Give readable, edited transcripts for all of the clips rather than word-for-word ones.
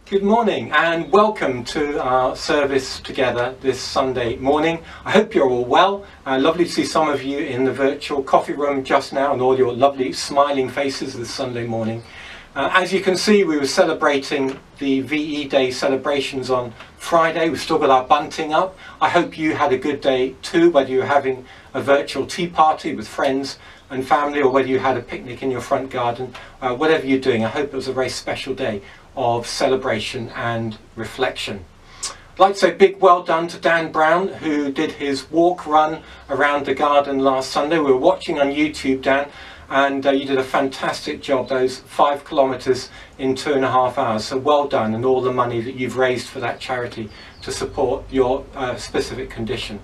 Good morning and welcome to our service together this Sunday morning. I hope you're all well. Lovely to see some of you in the virtual coffee room just now and all your lovely smiling faces this Sunday morning. As you can see, we were celebrating the VE Day celebrations on Friday. We've still got our bunting up. I hope you had a good day too, whether you're having a virtual tea party with friends and family or whether you had a picnic in your front garden. Whatever you're doing, I hope it was a very special day of celebration and reflection. I'd like to say a big well done to Dan Brown, who did his walk run around the garden last Sunday. We were watching on YouTube, Dan, and you did a fantastic job, those 5 kilometres in 2.5 hours. So well done, and all the money that you've raised for that charity to support your specific condition.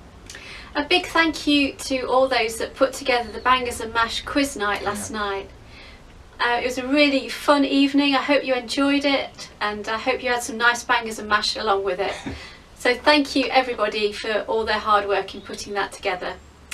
A big thank you to all those that put together the Bangers and Mash quiz night last night. It was a really fun evening. I hope you enjoyed it, and I hope you had some nice bangers and mash along with it. So thank you everybody for all their hard work in putting that together.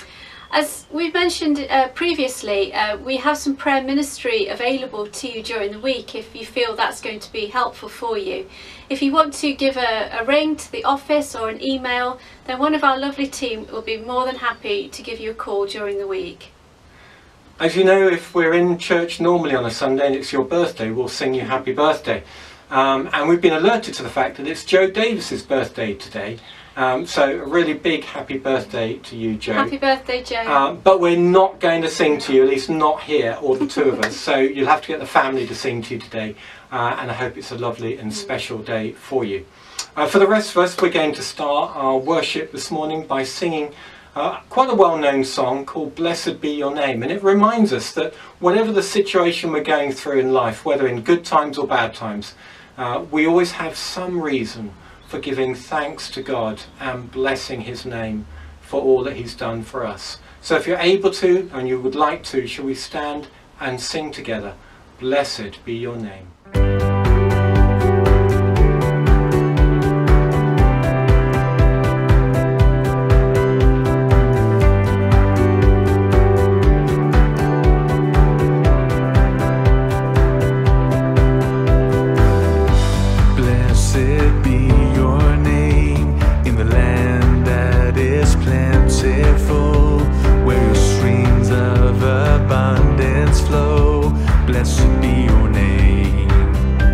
As we've mentioned previously, we have some prayer ministry available to you during the week if you feel that's going to be helpful for you. If you want to give a ring to the office or an email, then one of our lovely team will be more than happy to give you a call during the week. As you know, if we're in church normally on a Sunday and it's your birthday, we'll sing you happy birthday. And we've been alerted to the fact that it's Joe Davis's birthday today. So a really big happy birthday to you, Joe. Happy birthday, Joe. But we're not going to sing to you, at least not here, all the two of us. So you'll have to get the family to sing to you today. And I hope it's a lovely and special day for you. For the rest of us, we're going to start our worship this morning by singing quite a well-known song called Blessed Be Your Name, and it reminds us that whatever the situation we're going through in life, whether in good times or bad times, we always have some reason for giving thanks to God and blessing his name for all that he's done for us. So if you're able to and you would like to, shall we stand and sing together, Blessed Be Your Name. Blessed be your name.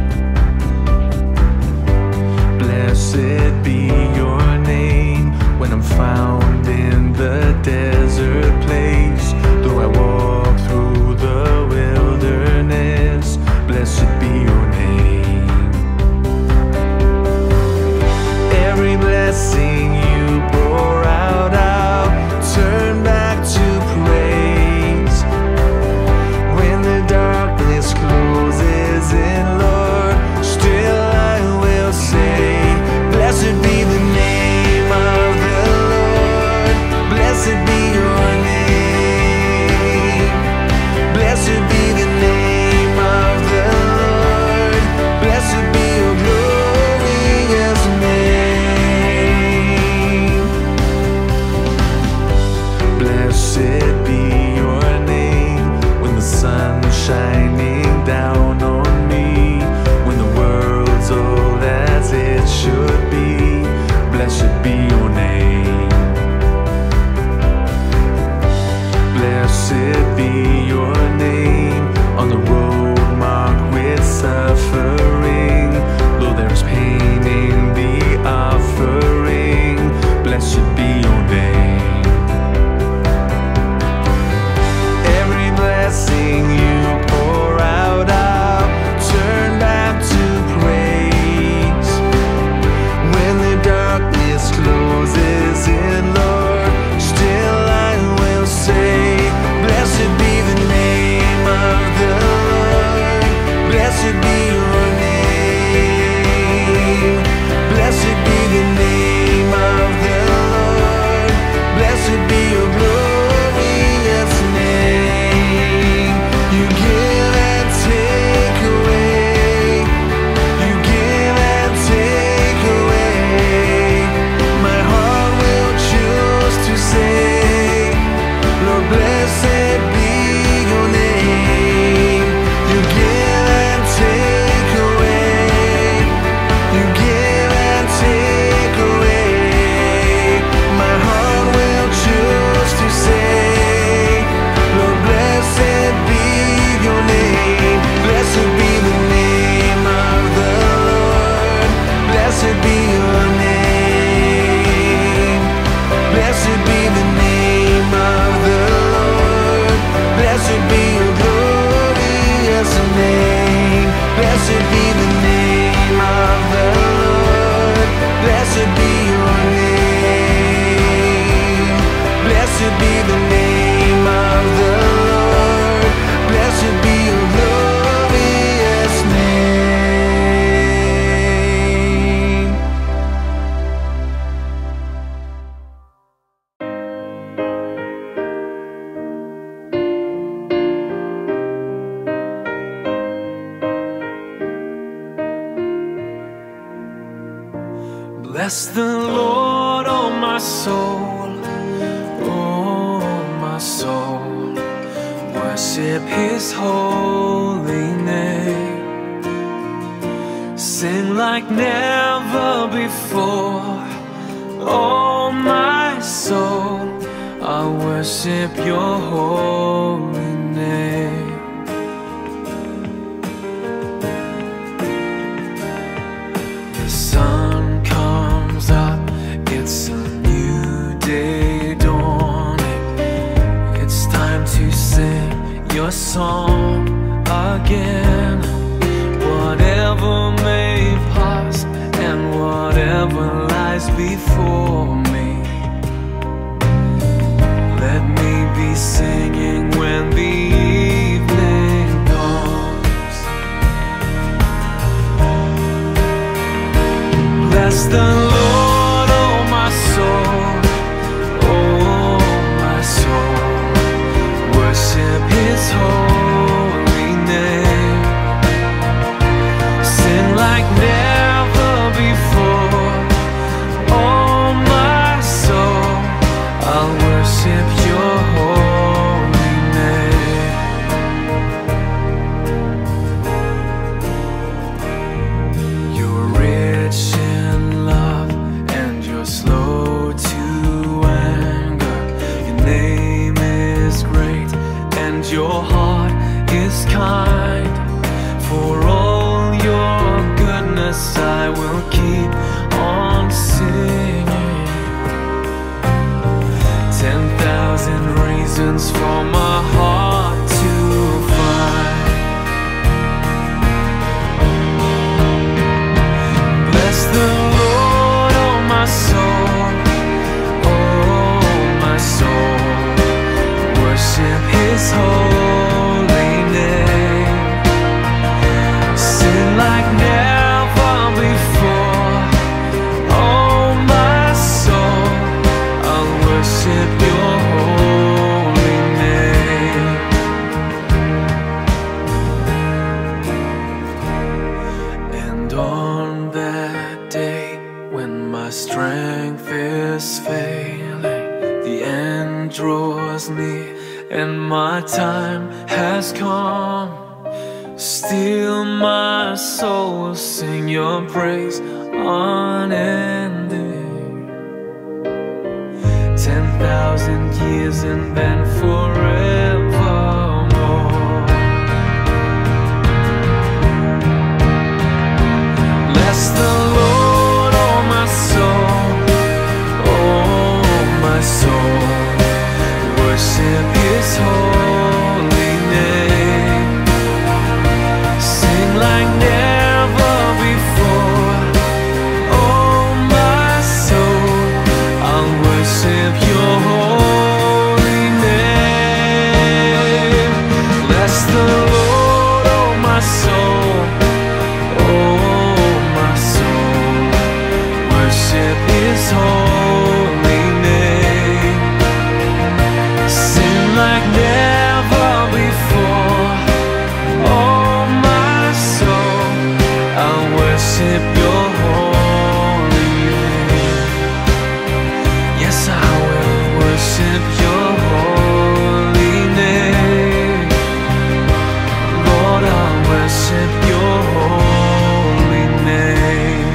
name. Blessed be the name of the Lord. Blessed be your name. Blessed be the name of the Lord. Blessed be your glorious name. Bless the Lord, oh my soul, oh my soul. Worship His holy name. Sing like never before, oh my soul. I worship your holy name. The sun comes up, it's a new day dawning. It's time to sing your song again. Whatever may pass and whatever lies before me, let me be singing when the evening comes. Bless the Lord, oh my soul, oh my soul. Worship His holy name. Sing like never before, oh my soul. I'll worship your holy name. You're rich in love and you're slow to anger. Your name is great and your heart is kind. For all your goodness I will keep on singing. 10,000 reasons for my heart to find. Bless the Lord, oh my soul, oh my soul. Worship His holy name. Sing like never before, oh my soul. I'll worship your holy name. And on that day when my strength is failing, the end draws near and my time has come, still my soul will sing your praise unending. 10,000 years and then forevermore. Bless the Lord, oh my soul, oh my soul. Worship His holy name. Sing like never before, oh my soul. I'll worship your holy name. Bless the Lord, oh my soul, oh my soul. Worship His holy name. Sing like never before, oh my soul. I'll worship your holy name. Yes, I will worship your holy name. Lord, I'll worship your holy name.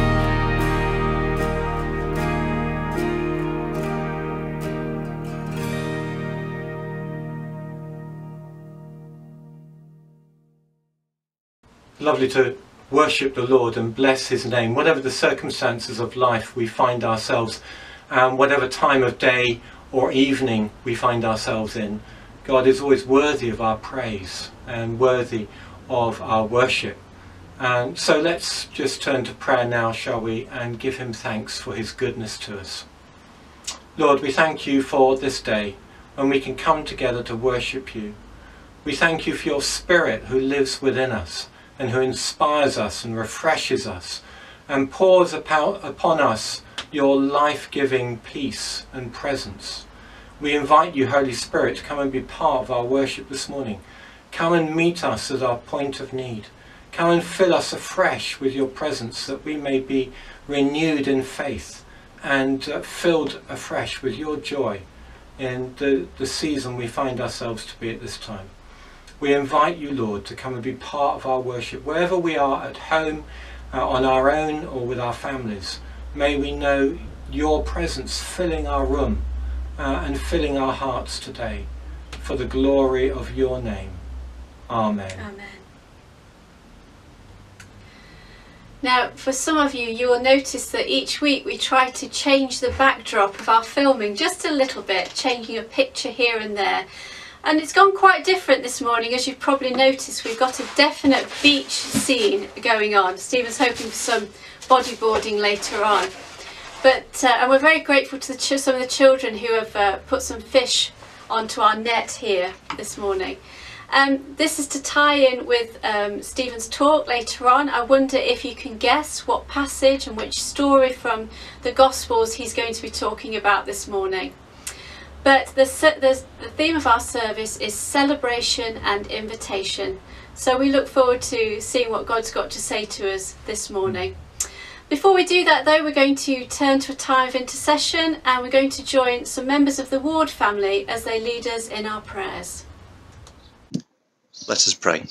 Lovely to worship the Lord and bless His name, whatever the circumstances of life we find ourselves, whatever time of day or evening we find ourselves in. God is always worthy of our praise and worthy of our worship. And so let's just turn to prayer now, shall we, and give him thanks for his goodness to us. Lord, we thank you for this day when we can come together to worship you. We thank you for your Spirit who lives within us and who inspires us and refreshes us and pours upon us your life-giving peace and presence. We invite you, Holy Spirit, to come and be part of our worship this morning. Come and meet us at our point of need. Come and fill us afresh with your presence, that we may be renewed in faith and filled afresh with your joy in the season we find ourselves to be at this time. We invite you, Lord, to come and be part of our worship. Wherever we are, at home, on our own or with our families, may we know your presence filling our room and filling our hearts today for the glory of your name. Amen. Amen. Now, for some of you, you will notice that each week we try to change the backdrop of our filming just a little bit, changing a picture here and there. And it's gone quite different this morning, as you've probably noticed. We've got a definite beach scene going on. Stephen's hoping for some bodyboarding later on. But and we're very grateful to some of the children who have put some fish onto our net here this morning. This is to tie in with Stephen's talk later on. I wonder if you can guess what passage and which story from the Gospels he's going to be talking about this morning. But the theme of our service is celebration and invitation. So we look forward to seeing what God's got to say to us this morning. Before we do that though, we're going to turn to a time of intercession, and we're going to join some members of the Ward family as they lead us in our prayers. Let us pray.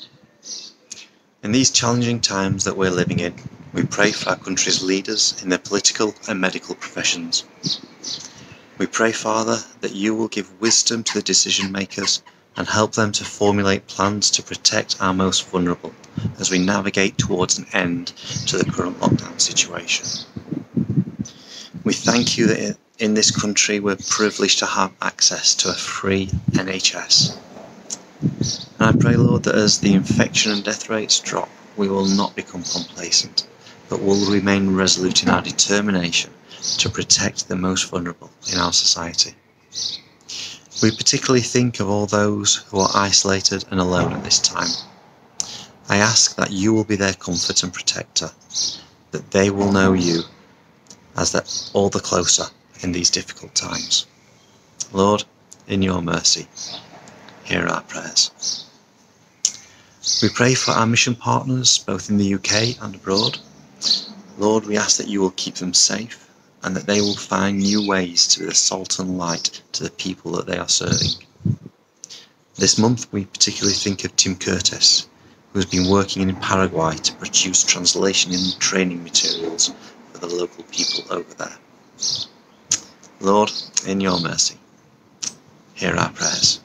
In these challenging times that we're living in, we pray for our country's leaders in their political and medical professions. We pray, Father, that you will give wisdom to the decision makers and help them to formulate plans to protect our most vulnerable as we navigate towards an end to the current lockdown situation. We thank you that in this country we're privileged to have access to a free NHS. And I pray, Lord, that as the infection and death rates drop, we will not become complacent, but will remain resolute in our determination to protect the most vulnerable in our society. We particularly think of all those who are isolated and alone at this time. I ask that you will be their comfort and protector, that they will know you as that all the closer in these difficult times. Lord, in your mercy, hear our prayers. We pray for our mission partners, both in the UK and abroad. Lord, we ask that you will keep them safe and that they will find new ways to be the salt and light to the people that they are serving. This month we particularly think of Tim Curtis, who has been working in Paraguay to produce translation and training materials for the local people over there. Lord, in your mercy, hear our prayers.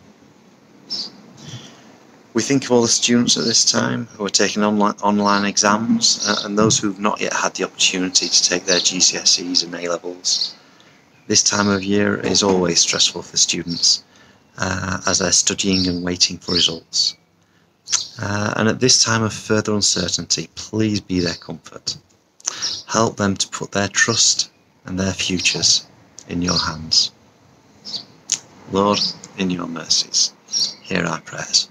We think of all the students at this time who are taking online exams and those who've not yet had the opportunity to take their GCSEs and A-levels. This time of year is always stressful for students as they're studying and waiting for results. And at this time of further uncertainty, please be their comfort. Help them to put their trust and their futures in your hands. Lord, in your mercies, hear our prayers.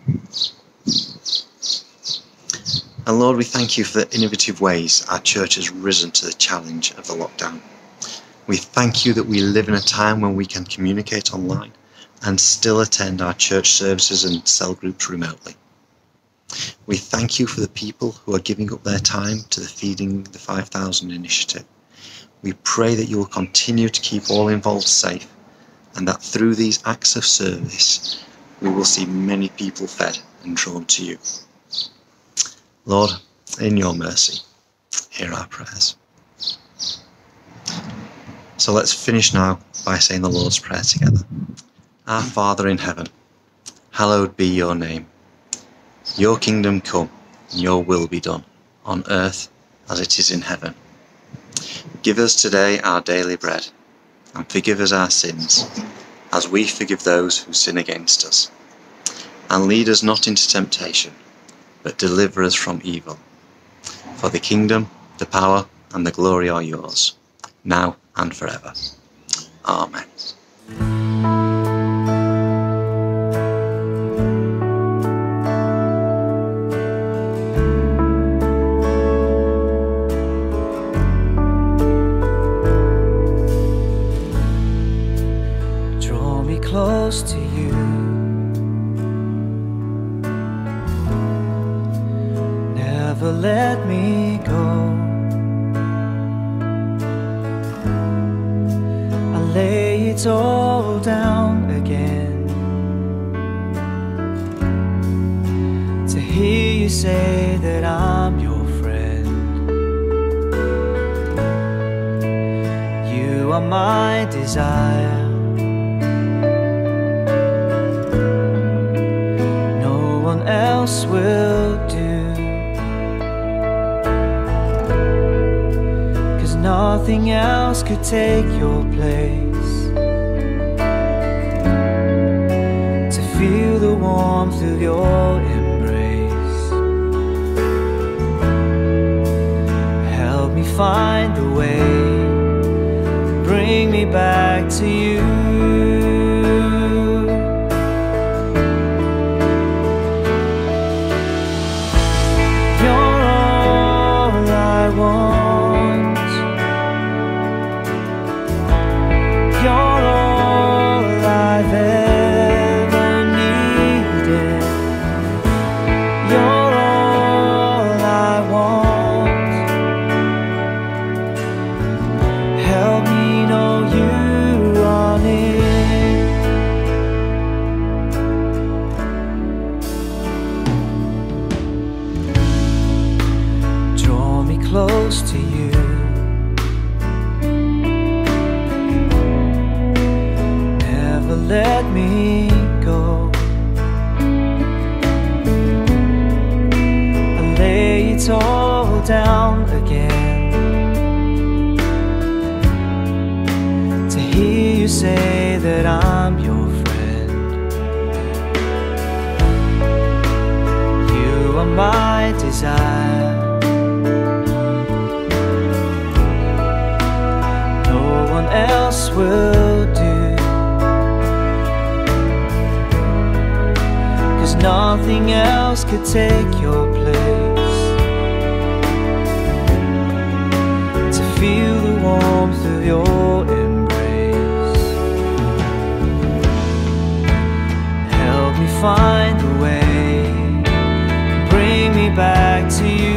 And Lord, we thank you for the innovative ways our church has risen to the challenge of the lockdown. We thank you that we live in a time when we can communicate online and still attend our church services and cell groups remotely. We thank you for the people who are giving up their time to the Feeding the 5,000 initiative. We pray that you will continue to keep all involved safe, and that through these acts of service we will see many people fed and drawn to you. Lord, in your mercy, hear our prayers. So let's finish now by saying the Lord's Prayer together. Our Father in heaven, hallowed be your name. Your kingdom come, and your will be done, on earth as it is in heaven. Give us today our daily bread, and forgive us our sins, as we forgive those who sin against us. And lead us not into temptation, but deliver us from evil. For the kingdom, the power, and the glory are yours, now and forever. Amen. Draw me close to you. Never let me go. I lay it all down again to hear you say that I'm your friend. You are my desire. No one else will do. Nothing else could take your place. To feel the warmth of your embrace. Help me find the way. Bring me back to you. You're all I want. You're all I've ever needed. You're all I want. Help me know you are near. Draw me close to you. Let me go. I lay it all down again to hear you say that I'm your friend. You are my desire. No one else will do. Nothing else could take your place. To feel the warmth of your embrace. Help me find the way. Bring me back to you.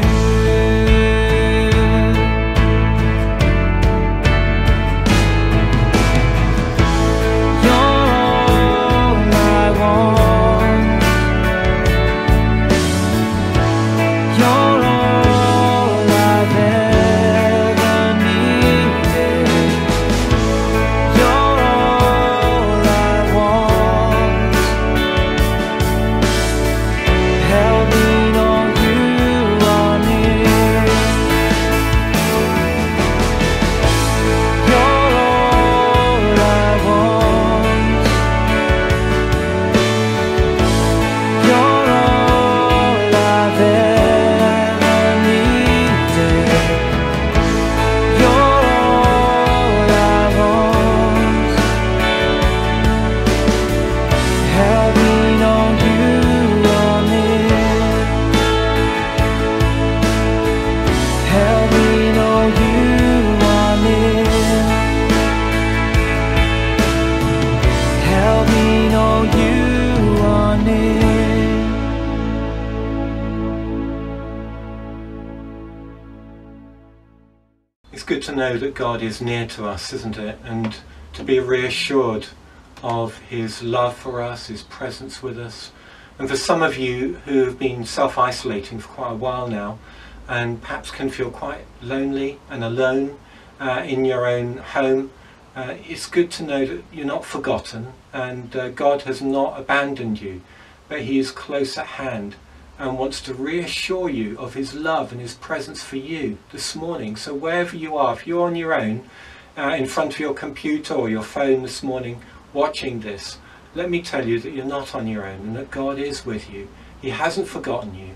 It's good to know that God is near to us, isn't it? And to be reassured of his love for us, his presence with us. And for some of you who have been self-isolating for quite a while now, and perhaps can feel quite lonely and alone in your own home, it's good to know that you're not forgotten, and God has not abandoned you, but he is close at hand and wants to reassure you of his love and his presence for you this morning. So wherever you are, if you're on your own, in front of your computer or your phone this morning watching this, let me tell you that you're not on your own and that God is with you. He hasn't forgotten you,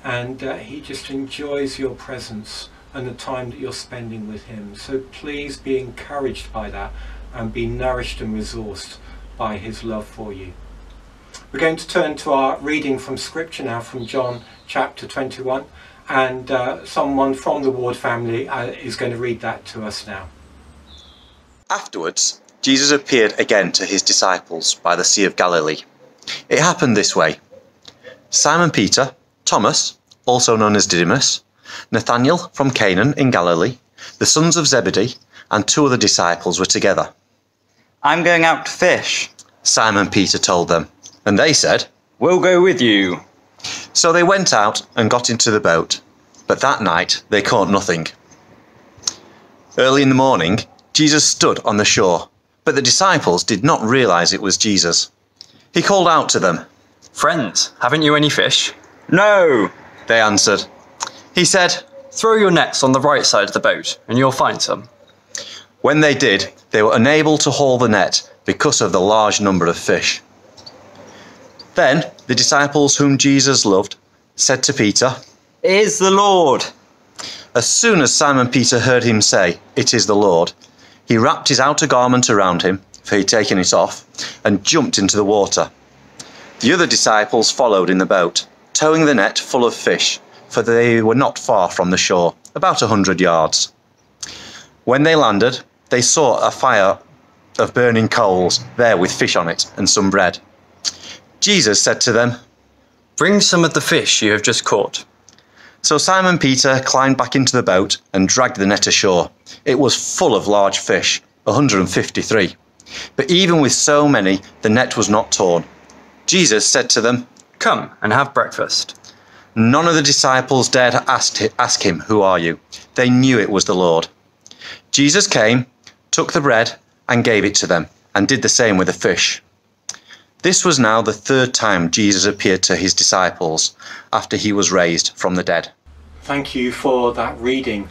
and he just enjoys your presence and the time that you're spending with him. So please be encouraged by that and be nourished and resourced by his love for you. We're going to turn to our reading from Scripture now, from John chapter 21, and someone from the Ward family is going to read that to us now. Afterwards, Jesus appeared again to his disciples by the Sea of Galilee. It happened this way. Simon Peter, Thomas, also known as Didymus, Nathanael from Canaan in Galilee, the sons of Zebedee, and 2 other disciples were together. I'm going out to fish, Simon Peter told them, and they said, We'll go with you. So they went out and got into the boat, but that night they caught nothing. Early in the morning, Jesus stood on the shore, but the disciples did not realize it was Jesus. He called out to them. Friends, haven't you any fish? No, They answered. He said, Throw your nets on the right side of the boat and you'll find some. when they did, they were unable to haul the net because of the large number of fish. Then the disciples whom Jesus loved said to Peter, it is the Lord. As soon as Simon Peter heard him say, It is the Lord, he wrapped his outer garment around him, for he had taken it off, and jumped into the water. The other disciples followed in the boat, towing the net full of fish, for they were not far from the shore, about 100 yards. When they landed, they saw a fire of burning coals there with fish on it and some bread. Jesus said to them, Bring some of the fish you have just caught. So Simon Peter climbed back into the boat and dragged the net ashore. It was full of large fish, 153. But even with so many, the net was not torn. Jesus said to them, Come and have breakfast. None of the disciples dared ask him, Who are you? They knew it was the Lord. Jesus came, took the bread and gave it to them, and did the same with the fish. This was now the 3rd time Jesus appeared to his disciples after he was raised from the dead. Thank you for that reading.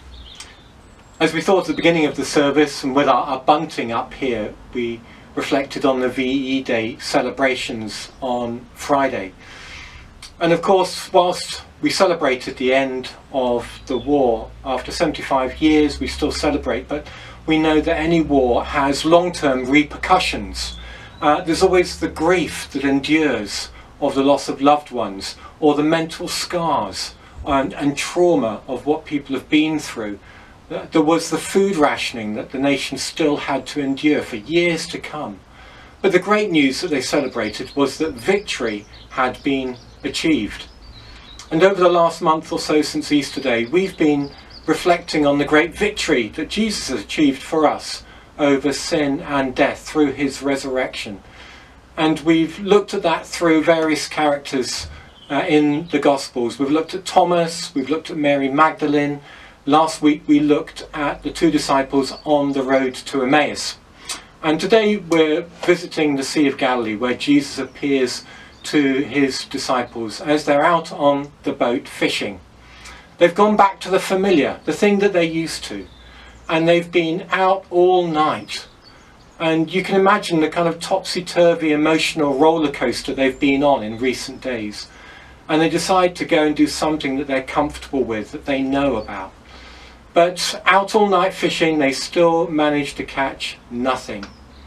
As we thought at the beginning of the service, and with our bunting up here, we reflected on the VE Day celebrations on Friday. And of course, whilst we celebrated the end of the war, after 75 years we still celebrate, but we know that any war has long-term repercussions. There's always the grief that endures of the loss of loved ones, or the mental scars and trauma of what people have been through. There was the food rationing that the nation still had to endure for years to come. But the great news that they celebrated was that victory had been achieved. And over the last month or so since Easter Day, we've been reflecting on the great victory that Jesus has achieved for us over sin and death through his resurrection. And we've looked at that through various characters in the Gospels. We've looked at Thomas, we've looked at Mary Magdalene. Last week we looked at the 2 disciples on the road to Emmaus. And today we're visiting the Sea of Galilee, where Jesus appears to his disciples as they're out on the boat fishing. They've gone back to the familiar, the thing that they're used to, and they've been out all night. And you can imagine the kind of topsy-turvy emotional roller coaster they've been on in recent days. And they decide to go and do something that they're comfortable with, that they know about. But out all night fishing, they still manage to catch nothing.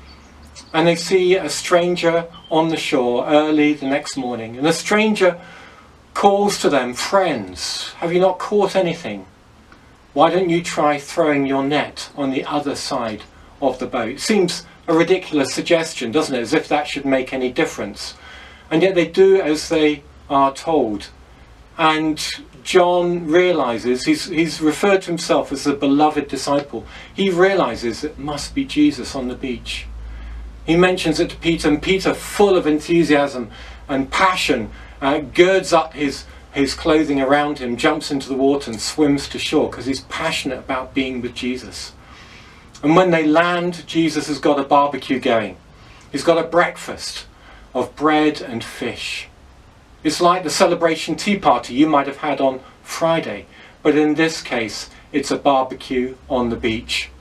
And they see a stranger on the shore early the next morning, and the stranger calls to them, Friends, have you not caught anything? Why don't you try throwing your net on the other side of the boat? It seems a ridiculous suggestion, doesn't it? As if that should make any difference. And yet they do as they are told. And John realizes, he's referred to himself as the beloved disciple. He realizes it must be Jesus on the beach. He mentions it to Peter, and Peter, full of enthusiasm and passion, girds up his clothing around him, jumps into the water and swims to shore because he's passionate about being with Jesus. And when they land, Jesus has got a barbecue going. He's got a breakfast of bread and fish. It's like the celebration tea party you might have had on Friday, but in this case it's a barbecue on the beach.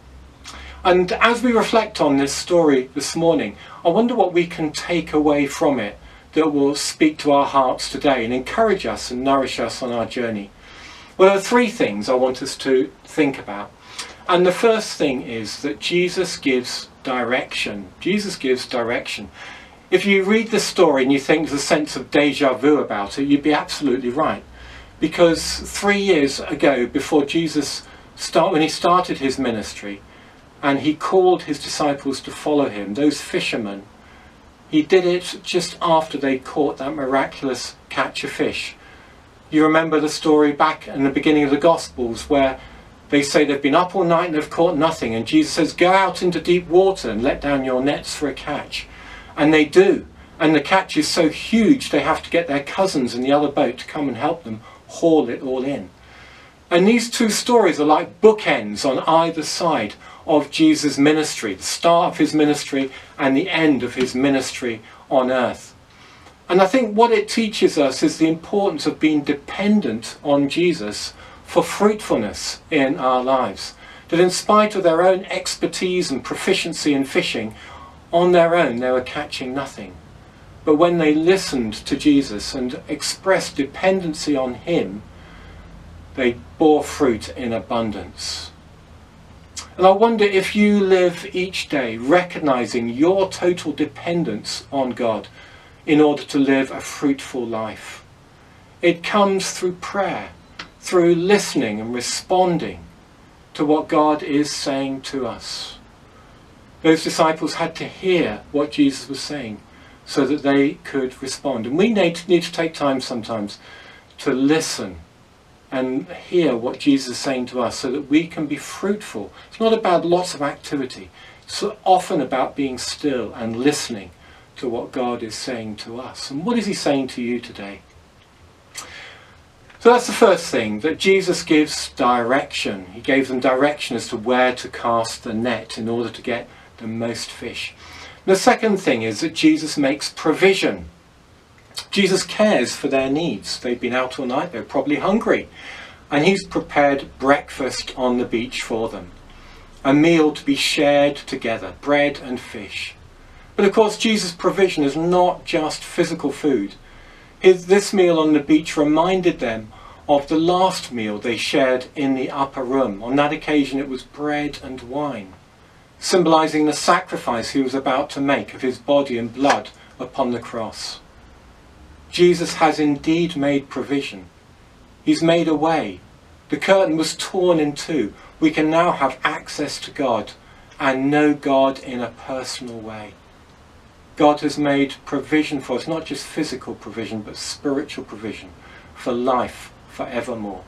And as we reflect on this story this morning, I wonder what we can take away from it that will speak to our hearts today and encourage us and nourish us on our journey? Well, there are three things I want us to think about. And the first thing is that Jesus gives direction. Jesus gives direction. If you read the story and you think there's a sense of déjà vu about it, you'd be absolutely right. Because 3 years ago, before Jesus when he started his ministry and he called his disciples to follow him, those fishermen, he did it just after they caught that miraculous catch of fish. You remember the story back in the beginning of the Gospels where they say they've been up all night and they've caught nothing, and Jesus says, go out into deep water and let down your nets for a catch. And they do, and the catch is so huge they have to get their cousins in the other boat to come and help them haul it all in. And these two stories are like bookends on either side of Jesus' ministry, the start of his ministry and the end of his ministry on earth. And I think what it teaches us is the importance of being dependent on Jesus for fruitfulness in our lives. That in spite of their own expertise and proficiency in fishing, on their own they were catching nothing. But when they listened to Jesus and expressed dependency on him, they bore fruit in abundance. And I wonder if you live each day recognizing your total dependence on God in order to live a fruitful life. It comes through prayer, through listening and responding to what God is saying to us. Those disciples had to hear what Jesus was saying so that they could respond. And we need to take time sometimes to listen and hear what Jesus is saying to us so that we can be fruitful. It's not about lots of activity. It's often about being still and listening to what God is saying to us. And what is he saying to you today? So that's the first thing, that Jesus gives direction. He gave them direction as to where to cast the net in order to get the most fish. The second thing is that Jesus makes provision. Jesus cares for their needs. They've been out all night, they're probably hungry. And he's prepared breakfast on the beach for them. A meal to be shared together, bread and fish. But of course Jesus' provision is not just physical food. This meal on the beach reminded them of the last meal they shared in the upper room. On that occasion it was bread and wine, symbolizing the sacrifice he was about to make of his body and blood upon the cross. Jesus has indeed made provision. He's made a way. The curtain was torn in two. We can now have access to God and know God in a personal way. God has made provision for us, not just physical provision, but spiritual provision for life forevermore.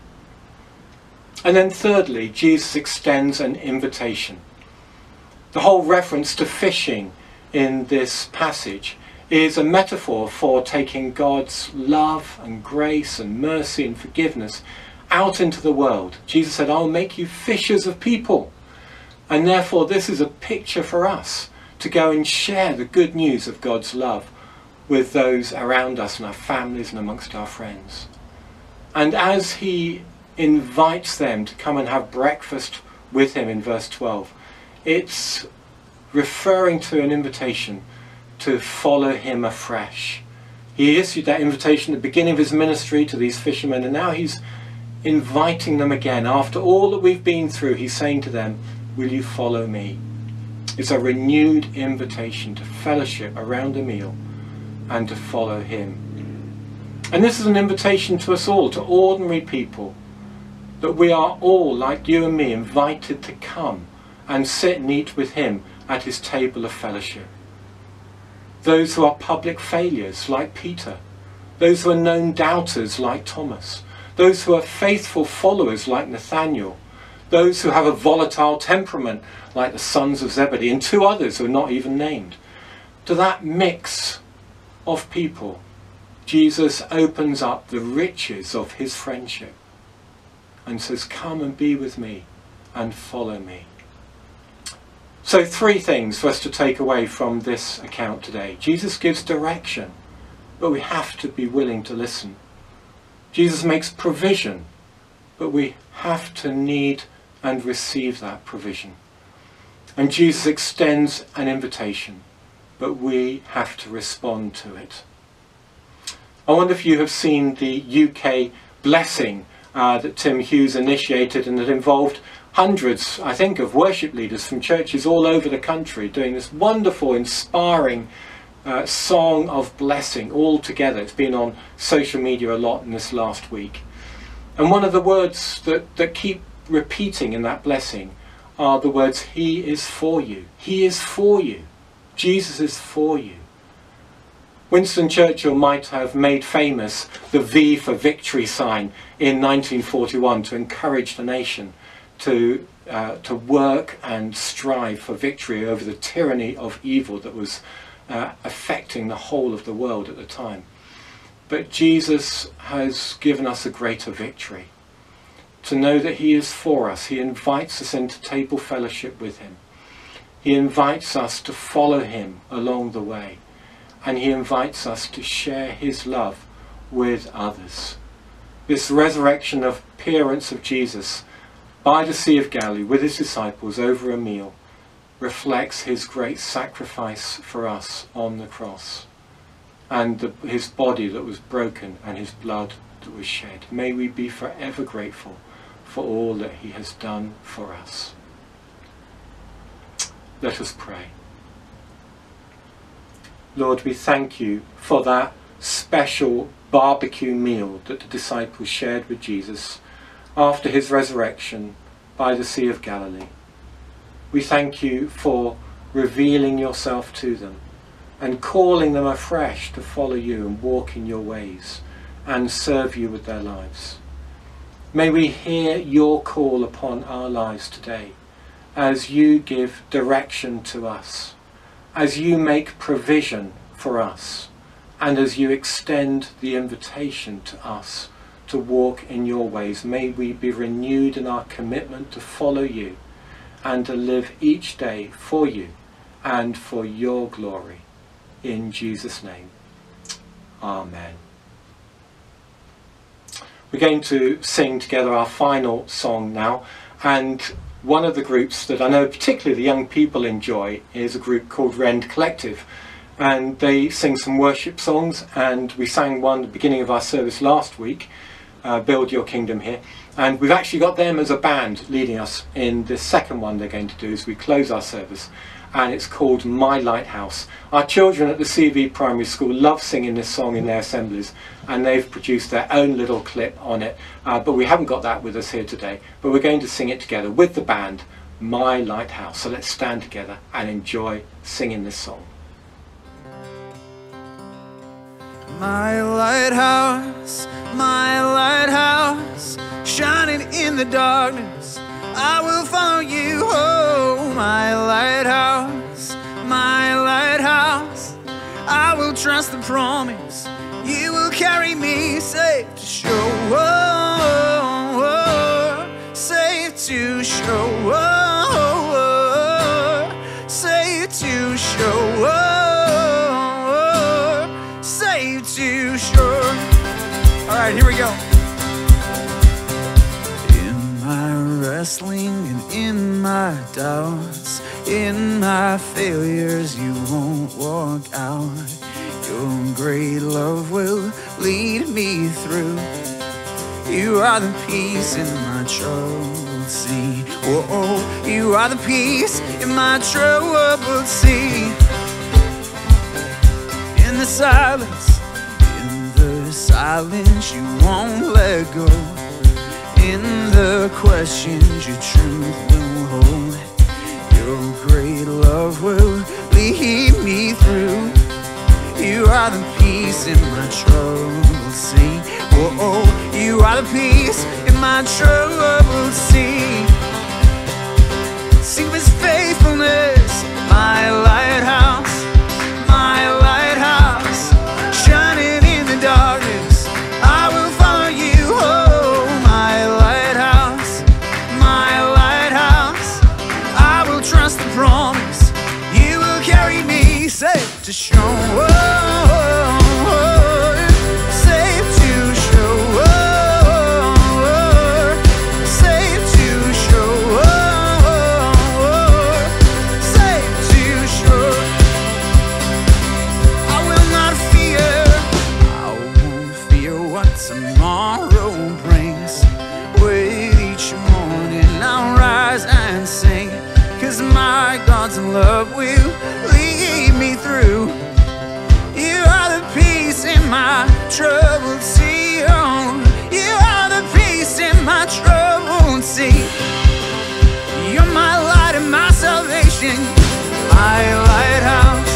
And then thirdly, Jesus extends an invitation. The whole reference to fishing in this passage is a metaphor for taking God's love and grace and mercy and forgiveness out into the world. Jesus said, I'll make you fishers of people. And therefore this is a picture for us to go and share the good news of God's love with those around us and our families and amongst our friends. And as he invites them to come and have breakfast with him in verse 12, it's referring to an invitation to follow him afresh. He issued that invitation at the beginning of his ministry to these fishermen, and now he's inviting them again. After all that we've been through, he's saying to them, will you follow me? It's a renewed invitation to fellowship around a meal and to follow him. And this is an invitation to us all, to ordinary people, that we are all, like you and me, invited to come and sit and eat with him at his table of fellowship. Those who are public failures, like Peter. Those who are known doubters, like Thomas. Those who are faithful followers, like Nathaniel. Those who have a volatile temperament, like the sons of Zebedee, and two others who are not even named. To that mix of people, Jesus opens up the riches of his friendship and says, come and be with me and follow me. So three things for us to take away from this account today. Jesus gives direction, but we have to be willing to listen. Jesus makes provision, but we have to need and receive that provision. And Jesus extends an invitation, but we have to respond to it. I wonder if you have seen the UK blessing that Tim Hughes initiated, and that involved hundreds, I think, of worship leaders from churches all over the country doing this wonderful, inspiring song of blessing all together. It's been on social media a lot in this last week. And one of the words that keep repeating in that blessing are the words, He is for you. He is for you. Jesus is for you. Winston Churchill might have made famous the V for victory sign in 1941 to encourage the nation to work and strive for victory over the tyranny of evil that was affecting the whole of the world at the time. But Jesus has given us a greater victory. To know that He is for us. He invites us into table fellowship with Him. He invites us to follow Him along the way. And He invites us to share His love with others. This resurrection appearance of Jesus by the Sea of Galilee with His disciples over a meal reflects His great sacrifice for us on the cross, and His body that was broken and His blood that was shed. May we be forever grateful for all that He has done for us. Let us pray. Lord, we thank You for that special barbecue meal that the disciples shared with Jesus after His resurrection by the Sea of Galilee. We thank You for revealing Yourself to them and calling them afresh to follow You and walk in Your ways and serve You with their lives. May we hear Your call upon our lives today as You give direction to us, as You make provision for us, and as You extend the invitation to us to walk in Your ways. May we be renewed in our commitment to follow You and to live each day for You and for Your glory. In Jesus' name, Amen. We're going to sing together our final song now, and one of the groups that I know particularly the young people enjoy is a group called Rend Collective, and they sing some worship songs, and we sang one at the beginning of our service last week, Build Your Kingdom Here, and we've actually got them as a band leading us in the second one they're going to do as we close our service, and it's called My Lighthouse. Our children at the CV Primary School love singing this song in their assemblies, and they've produced their own little clip on it, but we haven't got that with us here today, but we're going to sing it together with the band, My Lighthouse. So let's stand together and enjoy singing this song. My lighthouse, shining in the darkness, I will follow You. Oh, my lighthouse, I will trust the promise You will carry me safe to shore. Oh, oh, safe to shore. Oh, oh, safe to shore. Oh, safe to shore. All right, here we go. In my wrestling and in my doubts, in my failures, You won't walk out. Your great love will lead me through. You are the peace in my troubled sea. Oh, oh, You are the peace in my troubled sea. In the silence, You won't let go. In the questions, Your truth will hold. Your great love will lead me through. You are the peace in my troubled sea. Oh, oh, You are the peace in my troubled sea. Sing of His faithfulness, my lighthouse, shining in the darkness, I will follow You. Oh, my lighthouse, I will trust the promise You will carry me safe to shore. Safe to shore. Safe to love will lead me through. You are the peace in my troubled sea. Oh, you are the peace in my troubled sea. You're my light and my salvation, my lighthouse,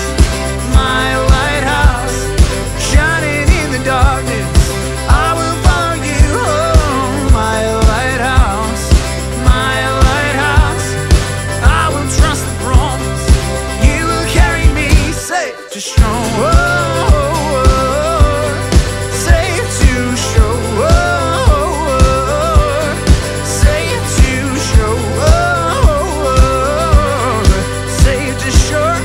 shining in the darkness. I will follow you. Oh, my lighthouse, I will trust the promise. You will carry me safe to shore. Safe to shore. Safe to shore. Safe to shore.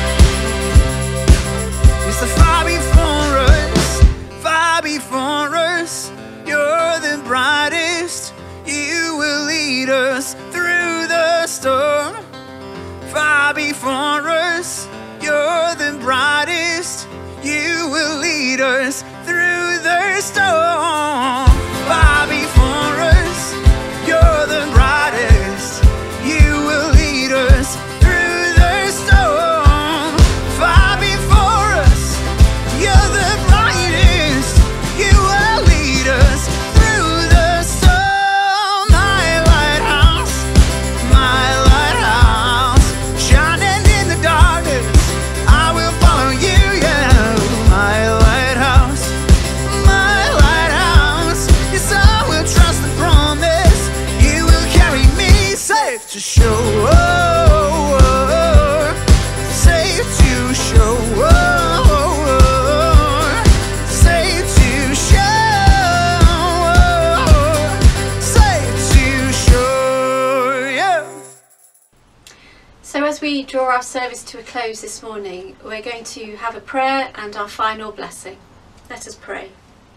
It's the far before us, far before us. You're the brightest. You will lead us through the storm. Far before us, you're the brightest. You will lead us through the storm. Far before us, you're the brightest. You will lead us through the storm. Far before us, you're the brightest. You will lead us through the storm. My lighthouse, shining in the darkness. I will follow you, yeah. My lighthouse, yes, I will trust the promise. You will carry me safe to shore. Safe to shore. Safe to shore. Safe to shore, yeah. So as we draw our service to a close this morning, we're going to have a prayer and our final blessing. Let us pray.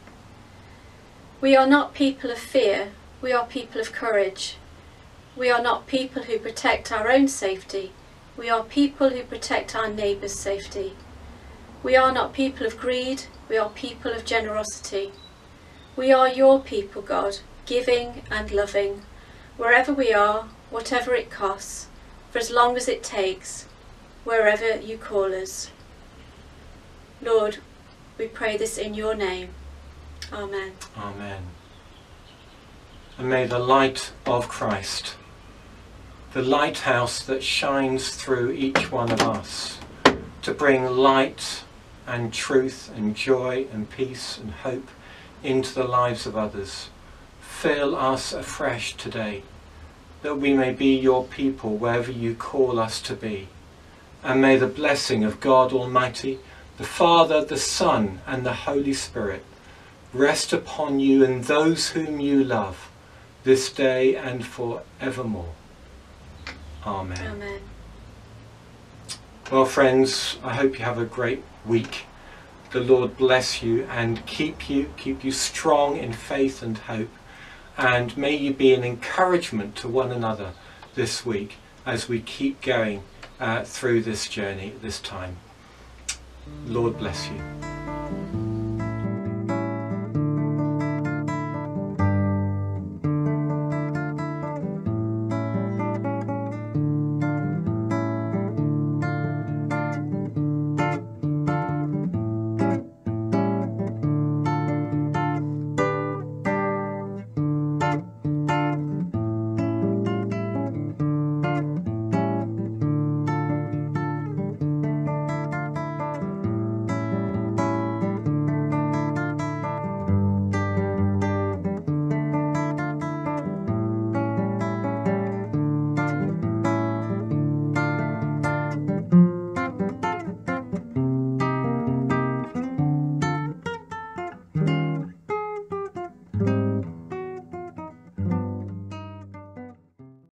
We are not people of fear, we are people of courage. We are not people who protect our own safety, we are people who protect our neighbour's safety. We are not people of greed, we are people of generosity. We are your people, God, giving and loving. Wherever we are, whatever it costs, for as long as it takes, wherever you call us. Lord, we pray this in your name. Amen. Amen. And may the light of Christ, the lighthouse that shines through each one of us, to bring light and truth and joy and peace and hope into the lives of others, fill us afresh today, that we may be your people wherever you call us to be. And may the blessing of God Almighty, the Father, the Son, and the Holy Spirit rest upon you and those whom you love, this day and forevermore. Amen. Amen. Well, friends, I hope you have a great week. The Lord bless you and keep you strong in faith and hope. And may you be an encouragement to one another this week as we keep going through this journey, this time. Lord bless you.